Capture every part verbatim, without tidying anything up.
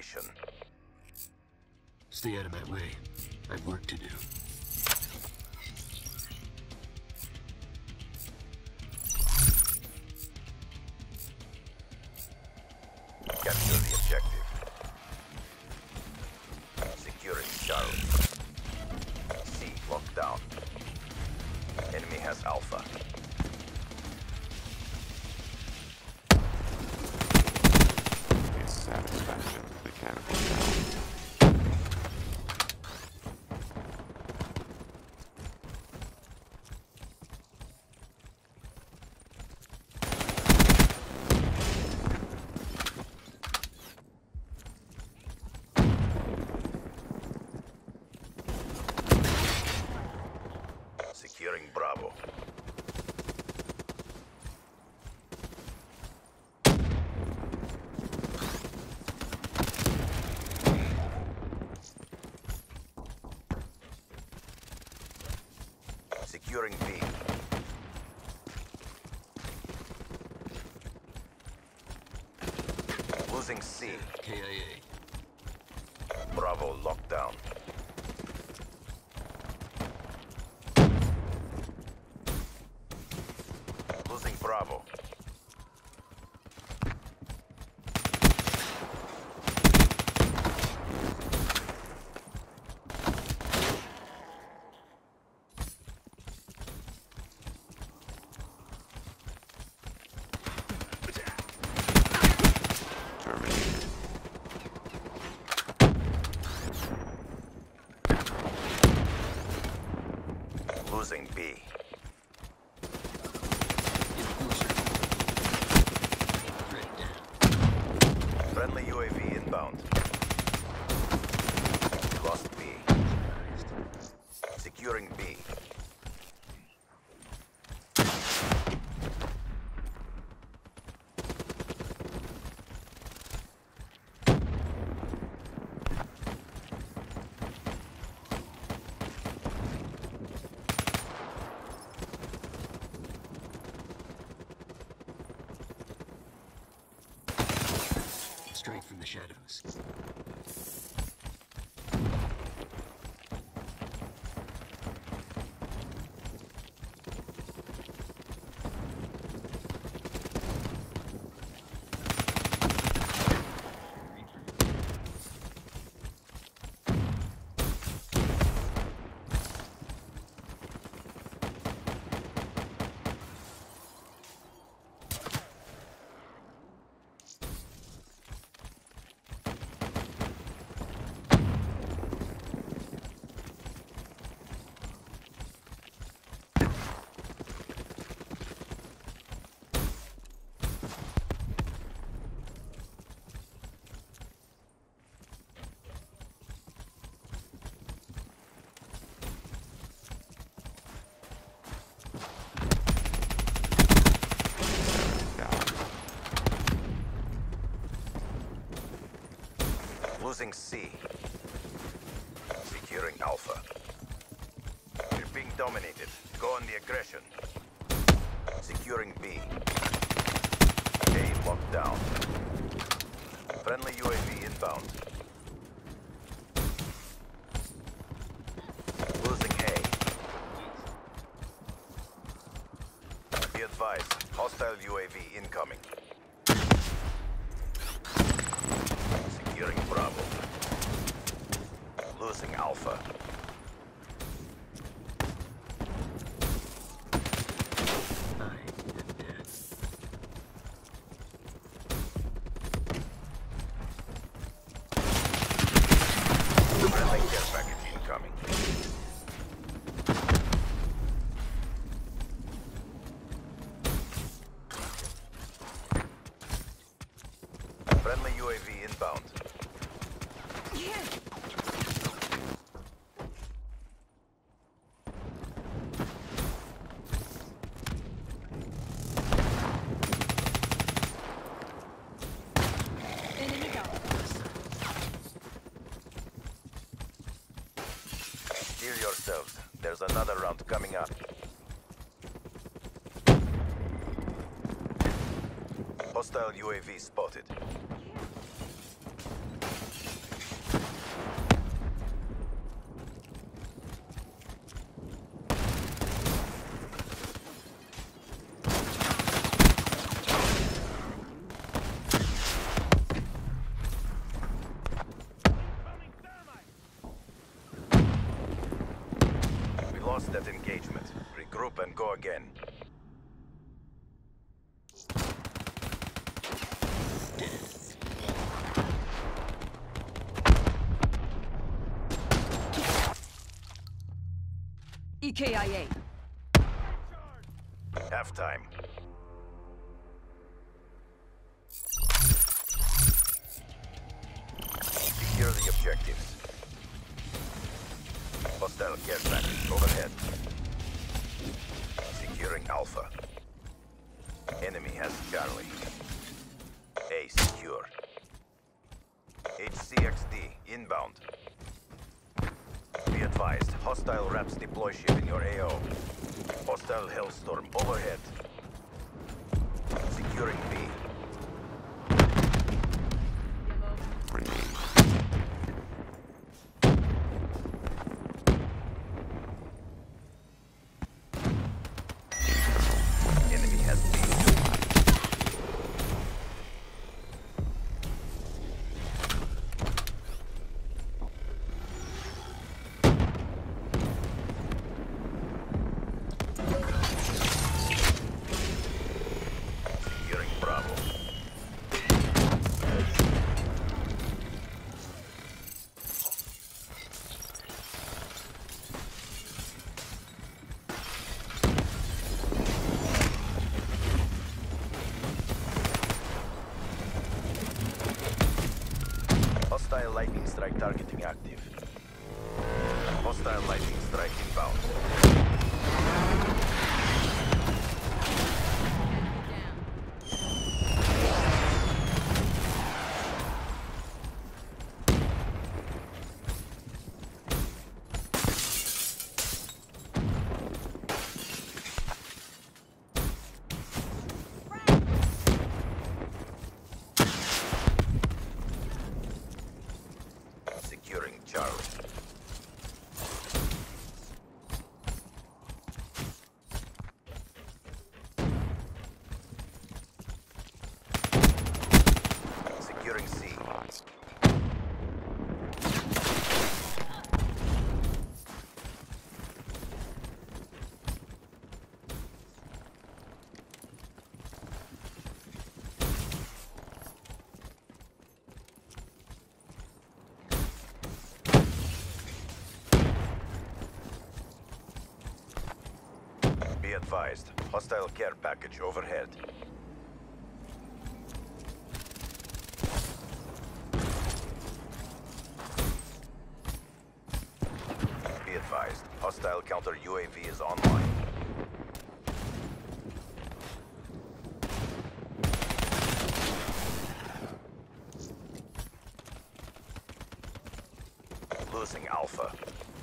destination. Stay out of my way. I've work to do. Capture the objective. Securing Charlie. C locked down. Enemy has Alpha. It's satisfaction. Mechanical sound. Securing Bravo. Securing B. Losing C. K I A. Bravo locked down. Losing Bravo. Terminated. Losing B. Friendly U A V inbound. Lost B. Securing B. Straight from the shadows. Losing C. Securing Alpha. You're being dominated. Go on the aggression. Securing B. A locked down. Friendly U A V inbound. Losing A. Be advised, hostile U A V incoming. Securing Bravo. Losing Alpha. I am dead. Friendly care package incoming. Friendly U A V inbound. Steer yourselves. There's another round coming up. Hostile U A V spotted. that engagement. Regroup and go again. E K I A. Halftime. Secure the objectives. Hostile care package overhead. Securing Alpha. Enemy has Charlie. A secure. H C X D inbound. Be advised, hostile RAPS deploy ship in your A O. Hostile Hellstorm overhead. Securing B. Grenade. Enemy has B. Securing Bravo. Hostile lightning strike targeting active. Hostile lightning strike inbound. Securing Charlie. Securing C. Lost. Be advised, hostile care package overhead. Be advised, hostile counter U A V is online. Losing Alpha.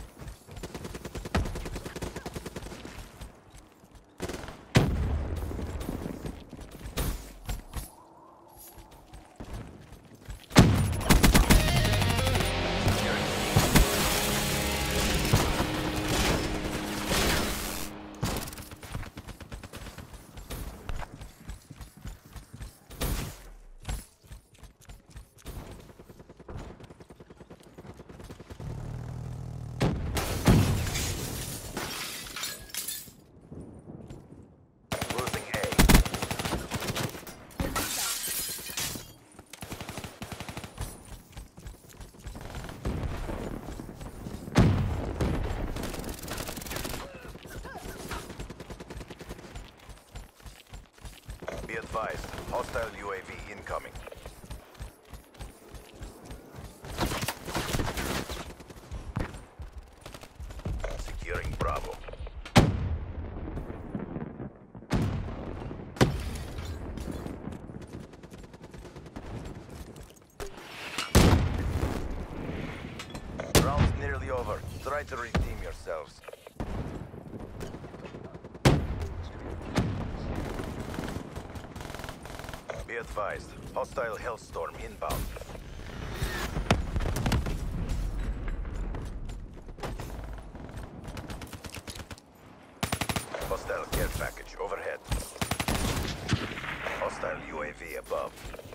Losing A. Be advised, hostile U A V incoming. Securing Bravo. Round's nearly over. Try to redeem yourselves. Be advised, hostile Hellstorm inbound. Hostile care package overhead. Hostile U A V above.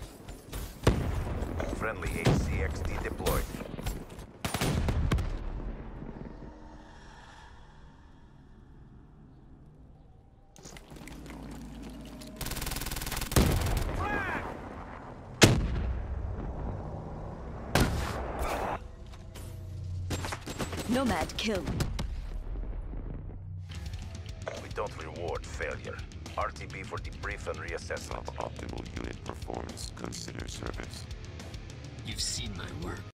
Friendly H C X D deployed. Nomad kill. We don't reward failure. R T B for debrief and reassessment. Suboptimal unit performance. Consider service. You've seen my work.